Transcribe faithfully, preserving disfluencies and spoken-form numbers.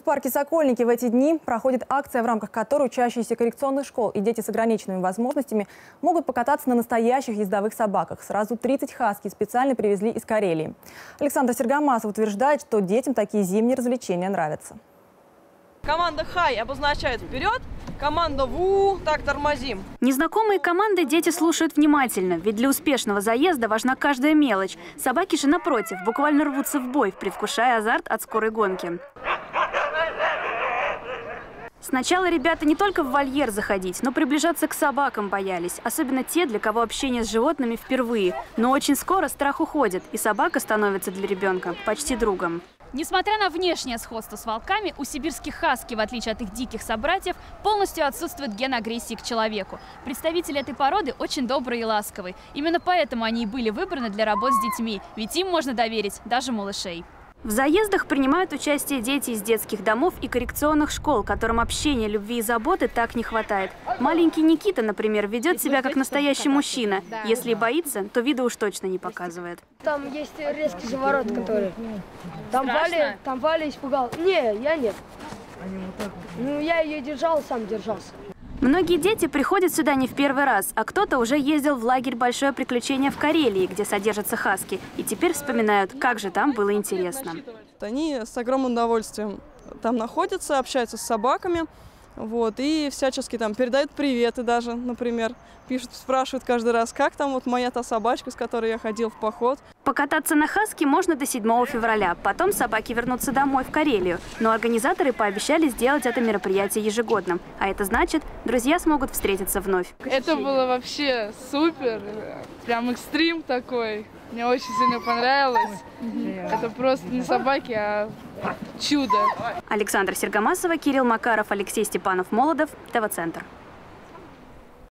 В парке «Сокольники» в эти дни проходит акция, в рамках которой учащиеся коррекционных школ и дети с ограниченными возможностями могут покататься на настоящих ездовых собаках. Сразу тридцать хаски специально привезли из Карелии. Александр Сергамасов утверждает, что детям такие зимние развлечения нравятся. Команда «Хай» обозначает вперед, команда «Ву» так тормозим. Незнакомые команды дети слушают внимательно, ведь для успешного заезда важна каждая мелочь. Собаки же, напротив, буквально рвутся в бой, предвкушая азарт от скорой гонки. Сначала ребята не только в вольер заходить, но приближаться к собакам боялись. Особенно те, для кого общение с животными впервые. Но очень скоро страх уходит, и собака становится для ребенка почти другом. Несмотря на внешнее сходство с волками, у сибирских хаски, в отличие от их диких собратьев, полностью отсутствует ген агрессии к человеку. Представители этой породы очень добрые и ласковые. Именно поэтому они и были выбраны для работ с детьми, ведь им можно доверить даже малышей. В заездах принимают участие дети из детских домов и коррекционных школ, которым общения, любви и заботы так не хватает. Маленький Никита, например, ведет себя как настоящий мужчина. Если боится, то вида уж точно не показывает. Там есть резкий заворот, который... Там Валя, там Валя испугал. Не, я нет. Ну, я ее держал, сам держался. Многие дети приходят сюда не в первый раз, а кто-то уже ездил в лагерь «Большое приключение» в Карелии, где содержатся хаски, и теперь вспоминают, как же там было интересно. Они с огромным удовольствием там находятся, общаются с собаками, вот, и всячески там передают приветы даже, например. Пишут, спрашивают каждый раз, как там вот моя та собачка, с которой я ходил в поход. Покататься на хаске можно до седьмого февраля. Потом собаки вернутся домой в Карелию. Но организаторы пообещали сделать это мероприятие ежегодным. А это значит, друзья смогут встретиться вновь. Это было вообще супер. Прям экстрим такой. Мне очень сильно понравилось. Это просто не собаки, а чудо. Александра Сергамасова, Кирилл Макаров, Алексей Степанов-Молодов, ТВ-центр.